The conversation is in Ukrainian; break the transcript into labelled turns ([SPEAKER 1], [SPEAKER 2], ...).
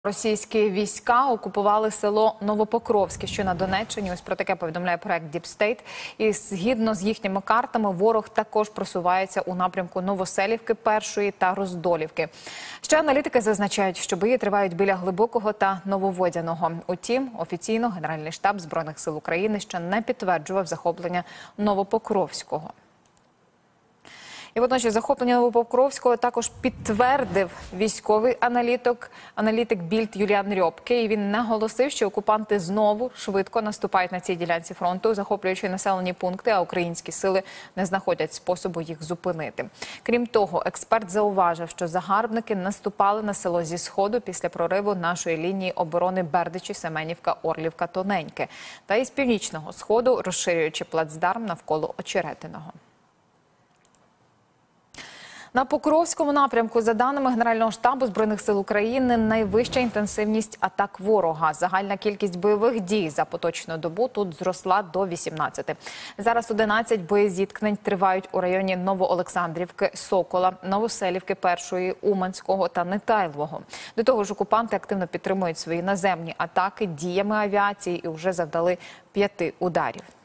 [SPEAKER 1] Російські війська окупували село Новопокровське, що на Донеччині. Ось про таке повідомляє проект Deep State. І згідно з їхніми картами, ворог також просувається у напрямку Новоселівки, Першої та Роздолівки. Ще аналітики зазначають, що бої тривають біля Глибокого та Нововодяного. Утім, офіційно Генеральний штаб Збройних сил України ще не підтверджував захоплення Новопокровського. І водночас захоплення Новопокровського також підтвердив військовий аналітик Більд Юліан Рьопке. І він наголосив, що окупанти знову швидко наступають на цій ділянці фронту, захоплюючи населені пункти, а українські сили не знаходять способу їх зупинити. Крім того, експерт зауважив, що загарбники наступали на село зі сходу після прориву нашої лінії оборони Бердичі, Семенівка, Орлівка, Тоненьке та із північного сходу, розширюючи плацдарм навколо Очеретиного. На Покровському напрямку, за даними Генерального штабу Збройних сил України, найвища інтенсивність атак ворога. Загальна кількість бойових дій за поточну добу тут зросла до 18. Зараз 11 боєзіткнень тривають у районі Новоолександрівки, Сокола, Новоселівки, Першої, Уманського та Нетайлового. До того ж, окупанти активно підтримують свої наземні атаки діями авіації і вже завдали 5 ударів.